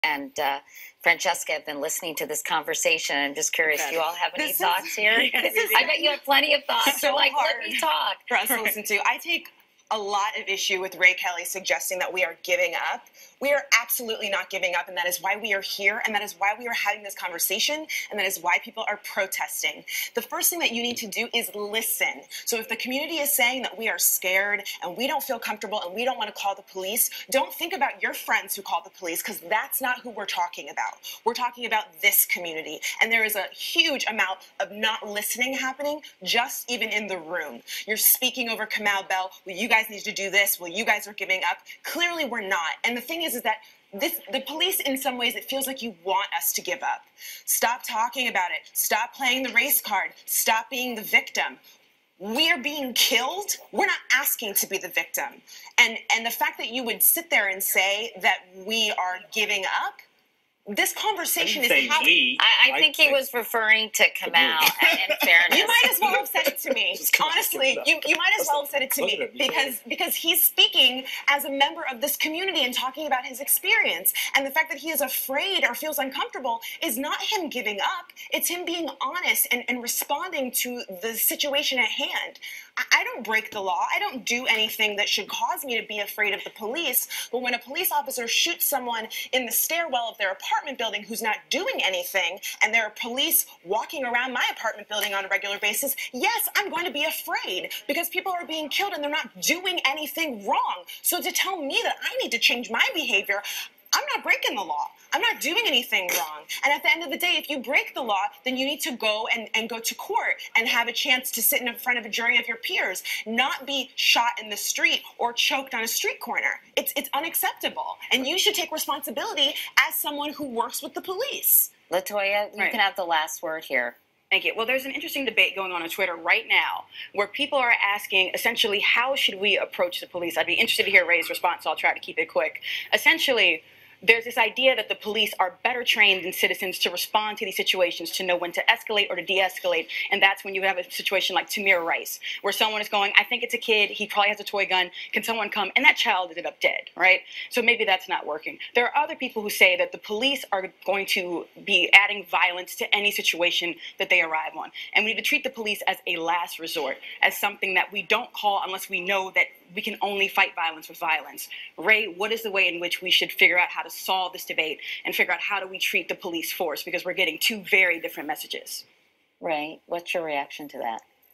and Francesca have been listening to this conversation. I'm just curious, do you all have any thoughts here? I bet you have plenty of thoughts. So like, hard let me talk. for us to listen to. I take a lot of issue with Ray Kelly suggesting that we are giving up. We are absolutely not giving up, and that is why we are here, and that is why we are having this conversation, and that is why people are protesting. The first thing that you need to do is listen. So if the community is saying that we are scared and we don't feel comfortable and we don't want to call the police, don't think about your friends who call the police, because that's not who we're talking about. We're talking about this community, and there is a huge amount of not listening happening just even in the room. You're speaking over Kamau Bell. Well, you guys need to do this. Well, you guys are giving up. Clearly we're not. And the thing is that the police, in some ways, it feels like you want us to give up. Stop talking about it. Stop playing the race card. Stop being the victim. We are being killed. We're not asking to be the victim. And the fact that you would sit there and say that we are giving up, this conversation is happening. I think he was referring to Kamau, in fairness. You might as well have said it to me. Honestly, you might as well have said it to me, because he's speaking as a member of this community and talking about his experience. And the fact that he is afraid or feels uncomfortable is not him giving up. It's him being honest and responding to the situation at hand. I don't break the law. I don't do anything that should cause me to be afraid of the police. But when a police officer shoots someone in the stairwell of their apartment building who's not doing anything, and there are police walking around my apartment building on a regular basis, yes, I'm going to be afraid, because people are being killed and they're not doing anything wrong. So to tell me that I need to change my behavior, I'm not breaking the law. I'm not doing anything wrong. And at the end of the day, if you break the law, then you need to go and go to court and have a chance to sit in front of a jury of your peers, not be shot in the street or choked on a street corner. It's unacceptable. And you should take responsibility as someone who works with the police. LaToya, you can have the last word here. Thank you. Well, there's an interesting debate going on Twitter right now where people are asking, essentially, how should we approach the police? I'd be interested to hear Ray's response, so I'll try to keep it quick. Essentially, there's this idea that the police are better trained than citizens to respond to these situations, to know when to escalate or to de-escalate. And that's when you have a situation like Tamir Rice, where someone is going, I think it's a kid, he probably has a toy gun, can someone come? And that child ended up dead, right? So maybe that's not working. There are other people who say that the police are going to be adding violence to any situation that they arrive on. And we need to treat the police as a last resort, as something that we don't call unless we know that we can only fight violence with violence. Ray, what is the way in which we should figure out how to solve this debate and figure out how do we treat the police force? Because we're getting two very different messages. Ray, what's your reaction to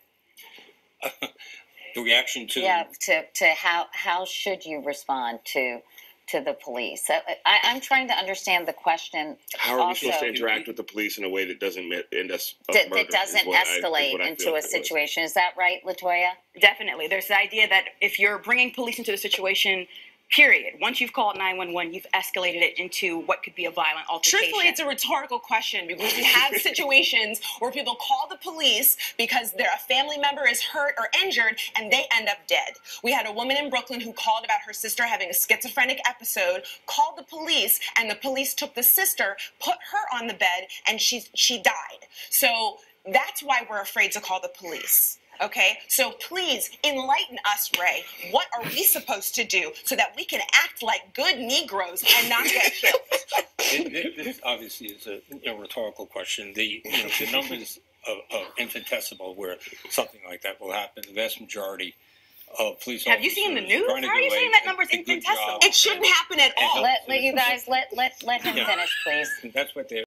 that? The reaction to? Yeah, to how should you respond to the police? I'm trying to understand the question. How are we supposed to interact with the police in a way that doesn't end us that doesn't escalate into a situation? Is that right, LaToya? Definitely. There's the idea that if you're bringing police into the situation, period, once you've called 911, you've escalated it into what could be a violent altercation. Truthfully, it's a rhetorical question, because we have situations where people call the police because a family member is hurt or injured and they end up dead. We had a woman in Brooklyn who called about her sister having a schizophrenic episode, called the police, and the police took the sister, put her on the bed, and she died. So that's why we're afraid to call the police. Okay, so please enlighten us, Ray. What are we supposed to do so that we can act like good Negroes and not get killed? This obviously is a rhetorical question. The numbers of infinitesimal where something like that will happen. The vast majority of police officers. Have you seen the news? How are you saying that number's infinitesimal? It shouldn't happen at all. Let you guys let him finish, please. That's what they're